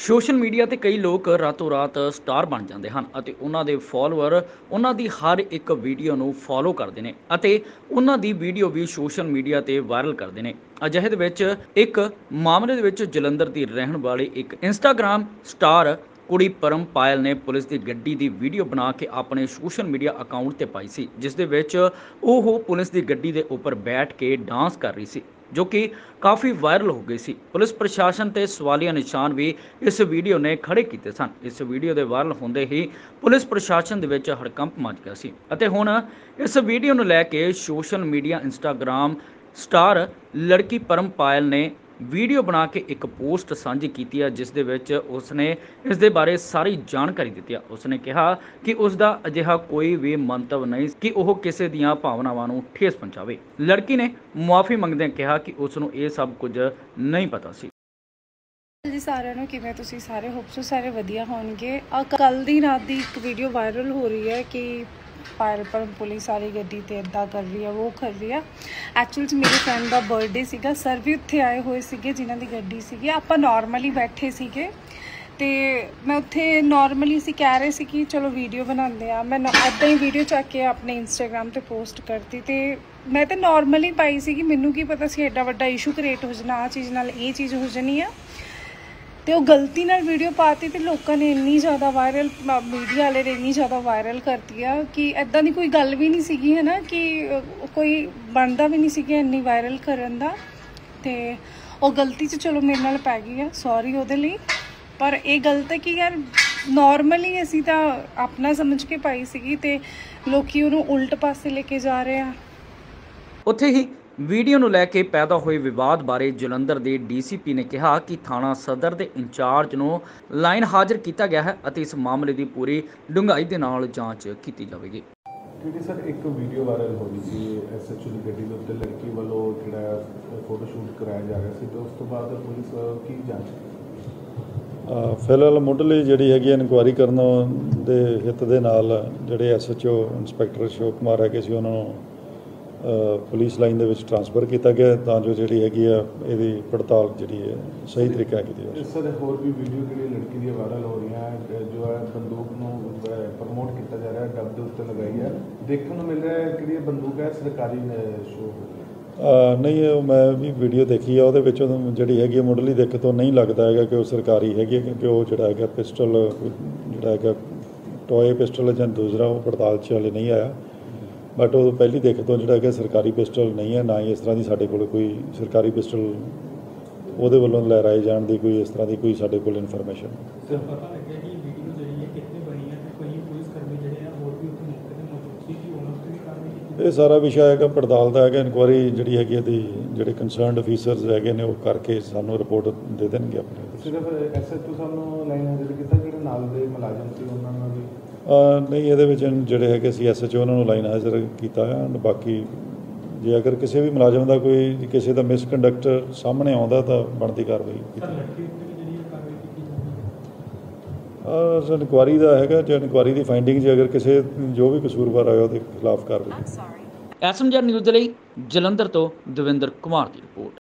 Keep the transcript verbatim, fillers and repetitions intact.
Social media 'ਤੇ ਕਈ ਲੋਕ ਰਾਤੋਂ ਰਾਤ ਸਟਾਰ ਬਣ ਜਾਂਦੇ ਹਨ ਅਤੇ ਉਹਨਾਂ ਦੇ ਫਾਲੋਅਰ ਉਹਨਾਂ ਦੀ ਹਰ ਇੱਕ ਵੀਡੀਓ ਨੂੰ ਫੋਲੋ ਕਰਦੇ ਨੇ ਅਤੇ ਉਹਨਾਂ ਦੀ ਵੀਡੀਓ ਵੀ ਸੋਸ਼ਲ ਮੀਡੀਆ 'ਤੇ ਵਾਇਰਲ ਕਰਦੇ ਨੇ। ਅਜਿਹੇ ਦੇ ਵਿੱਚ ਇੱਕ ਮਾਮਲੇ ਦੇ ਵਿੱਚ ਜਲੰਧਰ ਦੀ ਰਹਿਣ ਵਾਲੀ ਇੱਕ ਇੰਸਟਾਗ੍ਰਾਮ ਸਟਾਰ ਕੁੜੀ ਪਰਮ ਪਾਇਲ ਨੇ ਪੁਲਿਸ ਦੀ ਗੱਡੀ ਦੀ ਵੀਡੀਓ ਬਣਾ ਕੇ ਆਪਣੇ ਸੋਸ਼ਲ ਮੀਡੀਆ ਅਕਾਊਂਟ ਤੇ ਪਾਈ ਸੀ, ਜਿਸ ਦੇ ਵਿੱਚ ਉਹ ਪੁਲਿਸ ਦੀ ਗੱਡੀ ਦੇ ਉੱਪਰ ਬੈਠ ਕੇ ਡਾਂਸ ਕਰ ਰਹੀ ਸੀ, ਜੋ ਕਿ ਕਾਫੀ ਵਾਇਰਲ ਹੋ ਗਈ ਸੀ। ਪੁਲਿਸ ਪ੍ਰਸ਼ਾਸਨ ਤੇ ਸਵਾਲੀਆ ਨਿਸ਼ਾਨ ਵੀ ਇਸ ਵੀਡੀਓ ਨੇ ਖੜੇ ਕੀਤੇ ਸਨ। ਇਸ ਵੀਡੀਓ ਦੇ ਵਾਇਰਲ ਹੁੰਦੇ ਹੀ ਪੁਲਿਸ ਪ੍ਰਸ਼ਾਸਨ ਦੇ ਵਿੱਚ ਹੜਕੰਪ ਮਚ ਗਿਆ ਸੀ ਅਤੇ ਹੁਣ ਇਸ ਵੀਡੀਓ ਨੂੰ ਲੈ ਕੇ ਸੋਸ਼ਲ ਮੀਡੀਆ ਇੰਸਟਾਗ੍ਰਾਮ ਸਟਾਰ ਲੜਕੀ ਪਰਮ ਪਾਇਲ ਨੇ ਵੀਡੀਓ ਬਣਾ ਕੇ ਇੱਕ ਪੋਸਟ ਸਾਂਝੀ ਕੀਤੀ ਹੈ, ਜਿਸ ਦੇ ਵਿੱਚ ਉਸਨੇ ਇਸ ਦੇ ਬਾਰੇ ਸਾਰੀ ਜਾਣਕਾਰੀ ਦਿੱਤੀ ਹੈ। ਉਸਨੇ ਕਿਹਾ ਕਿ ਉਸ ਦਾ ਅਜਿਹਾ ਕੋਈ ਵੀ ਮੰਤਵ ਨਹੀਂ ਕਿ ਉਹ ਕਿਸੇ ਦੀਆਂ ਭਾਵਨਾਵਾਂ ਨੂੰ ਠੇਸ ਪਹੁੰਚਾਵੇ। ਲੜਕੀ ਨੇ ਮੁਆਫੀ ਮੰਗਦਿਆਂ ਕਿਹਾ ਕਿ ਉਸ ਨੂੰ ਇਹ ਸਭ ਕੁਝ ਨਹੀਂ ਪਤਾ ਸੀ। ਜੀ ਸਾਰਿਆਂ ਨੂੰ ਕਿਵੇਂ ਤੁਸੀਂ ਸਾਰੇ ਹੋਪ ਸੋ ਸਾਰੇ ਵਧੀਆ ਹੋਣਗੇ। ਆ ਕੱਲ ਦੀ ਰਾਤ ਦੀ ਇੱਕ ਵੀਡੀਓ ਵਾਇਰਲ ਹੋ ਰਹੀ ਹੈ ਕਿ ਪਾਇਲ ਪਰਮ ਪੁਲਿਸ ਵਾਲੀ ਗੱਡੀ ਤੇ ਇੱਦਾਂ ਕਰ ਰਹੀ ਹੈ, ਉਹ ਕਰ ਰਹੀ ਹੈ। ਐਕਚੁਅਲ 'ਚ ਮੇਰੇ ਫਰੈਂਡ ਦਾ ਬਰਥਡੇ ਸੀਗਾ, ਸਰ ਵੀ ਉੱਥੇ ਆਏ ਹੋਏ ਸੀਗੇ ਜਿਨ੍ਹਾਂ ਦੀ ਗੱਡੀ ਸੀਗੀ। ਆਪਾਂ ਨੋਰਮਲੀ ਬੈਠੇ ਸੀਗੇ ਤੇ ਮੈਂ ਉੱਥੇ ਨੋਰਮਲੀ ਅਸੀਂ ਕਹਿ ਰਹੇ ਸੀ ਕਿ ਚਲੋ ਵੀਡੀਓ ਬਣਾਉਂਦੇ ਆ। ਮੈਂ ਇੱਦਾਂ ਹੀ ਵੀਡੀਓ ਚੱਕ ਕੇ ਆਪਣੇ ਇੰਸਟਾਗ੍ਰਾਮ ਤੇ ਪੋਸਟ ਕਰਤੀ ਤੇ ਮੈਂ ਤਾਂ ਨੋਰਮਲੀ ਪਾਈ ਸੀਗੀ, ਮੈਨੂੰ ਕੀ ਪਤਾ ਸੀ ਐਡਾ ਵੱਡਾ ਇਸ਼ੂ ਕ੍ਰੀਏਟ ਹੋ ਜਾਣਾ, ਆਹ ਚੀਜ਼ ਨਾਲ ਇਹ ਚੀਜ਼ ਹੋ ਜਾਣੀ ਆ। ਤੇ ਉਹ ਗਲਤੀ ਨਾਲ ਵੀਡੀਓ ਪਾਤੀ ਤੇ ਲੋਕਾਂ ਨੇ ਇੰਨੀ ਜ਼ਿਆਦਾ ਵਾਇਰਲ, ਮੀਡੀਆ ਵਾਲੇ ਨੇ ਇੰਨੀ ਜ਼ਿਆਦਾ ਵਾਇਰਲ ਕਰਤੀ ਆ ਕਿ ਇੱਦਾਂ ਦੀ ਕੋਈ ਗੱਲ ਵੀ ਨਹੀਂ ਸੀਗੀ, ਹੈ ਨਾ, ਕਿ ਕੋਈ ਬਣਦਾ ਵੀ ਨਹੀਂ ਸੀਗਾ ਇੰਨੀ ਵਾਇਰਲ ਕਰਨ ਦਾ। ਤੇ ਉਹ ਗਲਤੀ 'ਚ ਚਲੋ ਮੇਰੇ ਨਾਲ ਪੈ ਗਈ ਆ, ਸੌਰੀ ਉਹਦੇ ਲਈ। ਪਰ ਇਹ ਗਲਤ ਹੈ ਕਿ ਯਾਰ ਨੋਰਮਲੀ ਅਸੀਂ ਤਾਂ ਆਪਣਾ ਸਮਝ ਕੇ ਪਾਈ ਸੀਗੀ ਤੇ ਲੋਕੀ ਉਹਨੂੰ ਉਲਟ ਪਾਸੇ ਲੈ ਕੇ ਜਾ ਰਹੇ ਆ। ਉੱਥੇ ਹੀ ਵੀਡੀਓ ਨੂੰ ਲੈ ਕੇ ਪੈਦਾ ਹੋਏ ਵਿਵਾਦ ਬਾਰੇ ਜਲੰਧਰ ਦੇ ਡੀਸੀਪੀ ਨੇ ਕਿਹਾ ਕਿ ਥਾਣਾ ਸਦਰ ਦੇ ਇੰਚਾਰਜ ਨੂੰ ਲਾਈਨ ਹਾਜ਼ਰ ਕੀਤਾ ਗਿਆ ਹੈ ਅਤੇ ਇਸ ਮਾਮਲੇ ਦੀ ਪੂਰੀ ਡੂੰਘਾਈ ਦੇ ਨਾਲ ਜਾਂਚ ਕੀਤੀ ਜਾਵੇਗੀ। ਕਿਉਂਕਿ ਸਰ ਇੱਕ ਵੀਡੀਓ ਵਾਇਰਲ ਹੋ ਰਹੀ ਸੀ ਐਸਐਚਓ ਦੀ ਗੱਡੀ ਦੇ ਉੱਤੇ ਲੜਕੀ ਵੱਲੋਂ ਜਿਹੜਾ ਫੋਟੋ ਸ਼ੂਟ ਕਰਾਇਆ ਜਾ ਰਿਹਾ ਸੀ, ਤੇ ਉਸ ਤੋਂ ਬਾਅਦ ਪੁਲਿਸ ਕੀ ਜਾਂਚ ਕੀਤੀ? ਫਿਲਹਾਲ ਮੁੱਢਲੀ ਜਿਹੜੀ ਹੈਗੀ ਇਨਕੁਆਇਰੀ ਕਰਨ ਦੇ ਹਿੱਤ ਦੇ ਨਾਲ ਜਿਹੜੇ ਐਸਐਚਓ ਇੰਸਪੈਕਟਰ ਅਸ਼ੋਕ ਕੁਮਾਰ ਹੈਗੇ ਸੀ ਉਹਨਾਂ ਨੂੰ ਪੁਲਿਸ ਲਾਈਨ ਦੇ ਵਿੱਚ ਟ੍ਰਾਂਸਫਰ ਕੀਤਾ ਗਿਆ ਤਾਂ ਜੋ ਜਿਹੜੀ ਹੈਗੀ ਆ ਇਹਦੀ ਪੜਤਾਲ ਜਿਹੜੀ ਹੈ ਸਹੀ ਤਰੀਕੇ ਨਾਲ ਕੀਤੀ ਜਾਵੇ। ਸਰ ਹੋਰ ਵੀ ਵੀਡੀਓ ਜਿਹੜੀ ਲੜਕੀ ਦੀ ਵਾਇਰਲ ਹੋ ਰਹੀਆਂ ਜੋ ਹੈ ਬੰਦੂਕ ਨੂੰ ਪ੍ਰਮੋਟ ਕੀਤਾ ਜਾ ਰਿਹਾ, ਡੱਬ ਦੇ ਉੱਤੇ ਲਗਾਈ ਹੈ, ਦੇਖਣ ਨੂੰ ਮਿਲ ਰਿਹਾ ਹੈ ਕਿ ਇਹ ਬੰਦੂਕ ਹੈ ਸਰਕਾਰੀ ਸ਼ੋਅ ਨਹੀਂ। ਉਹ ਮੈਂ ਵੀ ਵੀਡੀਓ ਦੇਖੀ ਆ, ਉਹਦੇ ਵਿੱਚ ਜਿਹੜੀ ਹੈਗੀ ਆ ਮੁੱਢਲੀ ਦਿੱਖ ਤੋਂ ਨਹੀਂ ਲੱਗਦਾ ਹੈਗਾ ਕਿ ਉਹ ਸਰਕਾਰੀ ਹੈਗੀ ਹੈ, ਕਿਉਂਕਿ ਉਹ ਜਿਹੜਾ ਹੈਗਾ ਪਿਸਟਲ ਜਿਹੜਾ ਹੈਗਾ ਟੋਏ ਪਿਸਟਲ ਜਾਂ ਦੂਸਰਾ ਉਹ ਪੜਤਾਲ 'ਚ ਹਾਲੇ ਨਹੀਂ ਆਇਆ। ਬਟ ਉਹ ਪਹਿਲੀ ਦਿੱਖ ਤੋਂ ਜਿਹੜਾ ਹੈਗਾ ਸਰਕਾਰੀ ਪਿਸਟਲ ਨਹੀਂ ਹੈ, ਨਾ ਹੀ ਇਸ ਤਰ੍ਹਾਂ ਦੀ ਸਾਡੇ ਕੋਲ ਕੋਈ ਸਰਕਾਰੀ ਪਿਸਟਲ ਉਹਦੇ ਵੱਲੋਂ ਲਹਿਰਾਏ ਜਾਣ ਦੀ ਕੋਈ ਇਸ ਤਰ੍ਹਾਂ ਦੀ ਕੋਈ ਸਾਡੇ ਕੋਲ ਇਨਫੋਰਮੇਸ਼ਨ। ਇਹ ਸਾਰਾ ਵਿਸ਼ਾ ਹੈਗਾ ਪੜਤਾਲ ਦਾ ਹੈਗਾ, ਇਨਕੁਆਇਰੀ ਜਿਹੜੀ ਹੈਗੀ ਇਹਦੀ ਜਿਹੜੇ ਕੰਸਰਨਡ ਅਫੀਸਰਸ ਹੈਗੇ ਨੇ ਉਹ ਕਰਕੇ ਸਾਨੂੰ ਰਿਪੋਰਟ ਦੇ ਦੇਣਗੇ ਆਪਣੇ। ਸਿਰਫ ਐਸਐਚਓ ਸਾਨੂੰ ਲਾਈਨ ਹਾਜ਼ਰ ਕੀਤਾ, ਜਿਹੜੇ ਨਾਲ ਦੇ ਮੁਲਾਜ਼ਮ ਸੀ ਉਹਨਾਂ ਨੂੰ ਵੀ ਨਹੀਂ, ਇਹਦੇ ਵਿੱਚ ਜਿਹੜੇ ਹੈਗੇ ਸੀ ਐਸਐਚਓ ਉਹਨਾਂ ਨੂੰ ਲਾਈਨ ਹਾਜ਼ਰ ਕੀਤਾ ਹੈ। ਬਾਕੀ ਜੇ ਅਗਰ ਕਿਸੇ ਵੀ ਮੁਲਾਜ਼ਮ ਦਾ ਕੋਈ ਕਿਸੇ ਦਾ ਮਿਸਕੰਡਕਟ ਸਾਹਮਣੇ ਆਉਂਦਾ ਤਾਂ ਬਣਦੀ ਕਾਰਵਾਈ ਕੀਤੀ। ਇਨਕੁਆਇਰੀ ਦਾ ਹੈਗਾ, ਜੇ ਇਨਕੁਆਇਰੀ ਦੀ ਫਾਈਂਡਿੰਗ ਜੇ ਅਗਰ ਕਿਸੇ ਜੋ ਵੀ ਕਸੂਰਵਾਰ ਆਇਆ ਉਹਦੇ ਖਿਲਾਫ ਕਾਰਵਾਈ। ਐਸਐਮਜੀ ਨਿਊਜ਼ ਦੇ ਲਈ ਜਲੰਧਰ ਤੋਂ ਦਵਿੰਦਰ ਕੁਮਾਰ ਦੀ ਰਿਪੋਰਟ।